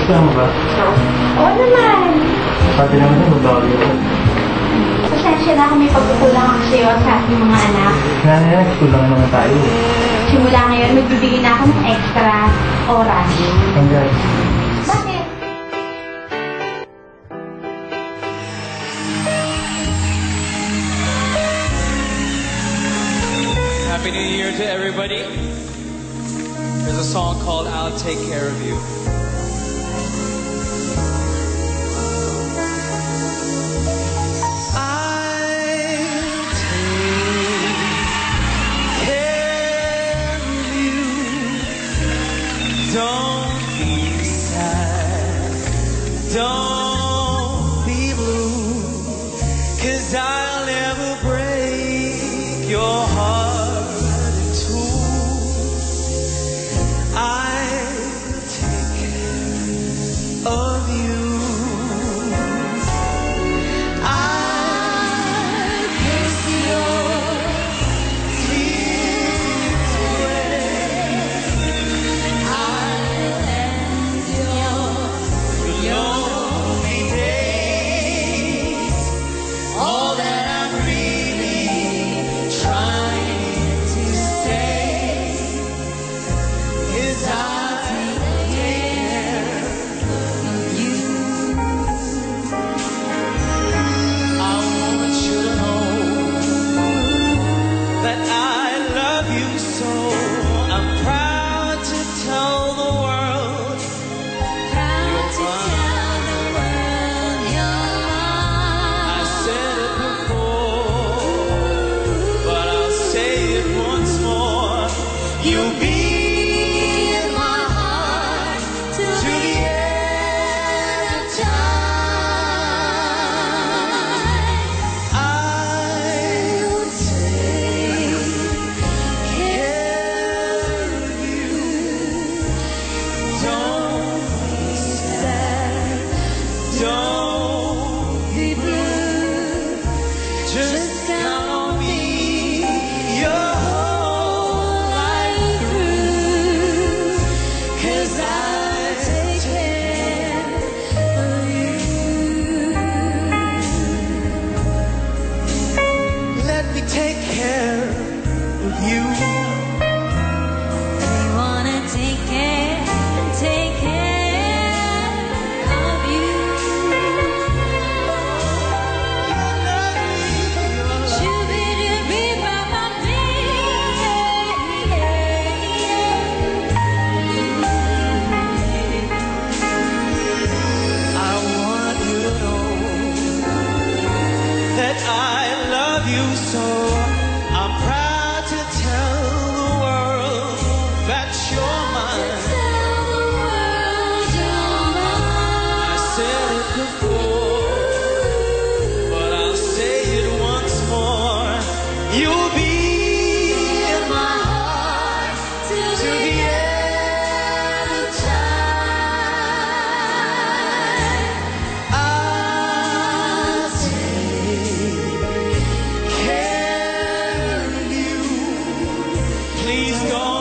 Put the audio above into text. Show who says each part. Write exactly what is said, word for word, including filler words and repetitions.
Speaker 1: Gusto mo ba?
Speaker 2: Oo naman.
Speaker 1: Sabi naman na magbago yun.
Speaker 2: Pasensya na kung may pagkukulang ako sa'yo at sa aking mga anak.
Speaker 1: Kaya na yan, kulang naman tayo.
Speaker 2: Simula ngayon, magbibigay na ako ng extra oras.
Speaker 1: Congrats.
Speaker 2: Bakit?
Speaker 3: Happy New Year to everybody. There's a song called I'll Take Care of You. Don't be sad, don't be blue, 'cause I'll never break your heart in two. I'll take care of you. I'll kiss your tears away. Lonely days, all that I'm really trying to say is I'll take care of you. I want you to know that I love you so. I'm proud to tell the world. Proud to tell the world you're mine. I said it before, but I'll say it once more. You'll be in my heart till the end of time. I'll take care of you. Don't be sad, don't be blue. Just count on me your whole life through, 'cause I'll take care of you. Let me take care of you. We wanna take care, take care of you. You're lovely, you're Shoo-be-doo-be, I want you to know that I love you so. I'm proud to tell the world that you're mine. I said it before, but I'll say it once more. You'll be in my heart till the end of time. I'll take care of you. Please don't.